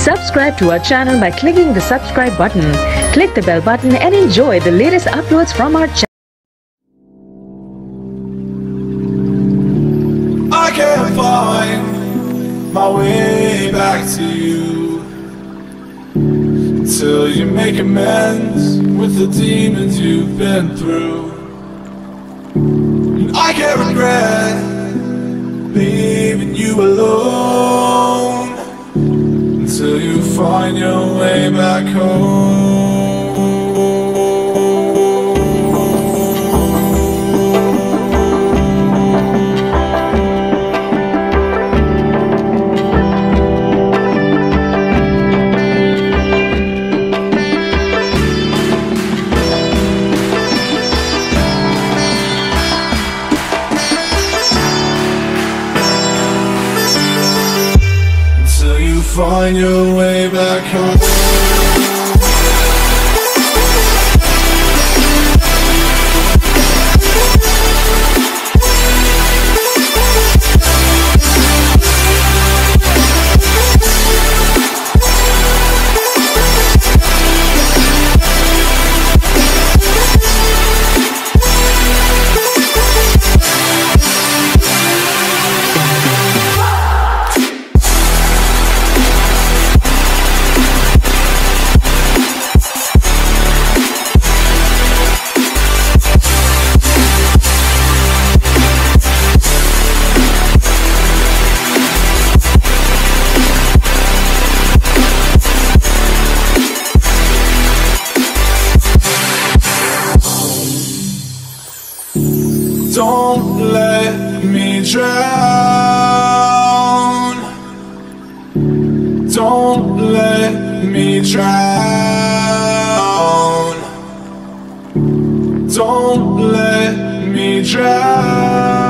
Subscribe to our channel by clicking the subscribe button. Click the bell button and enjoy the latest uploads from our channel. I can't find my way back to you until you make amends with the demons you've been through. And I can't regret leaving you alone until you find your way back home. Find your way back home. Don't let me drown. Don't let me drown. Don't let me drown.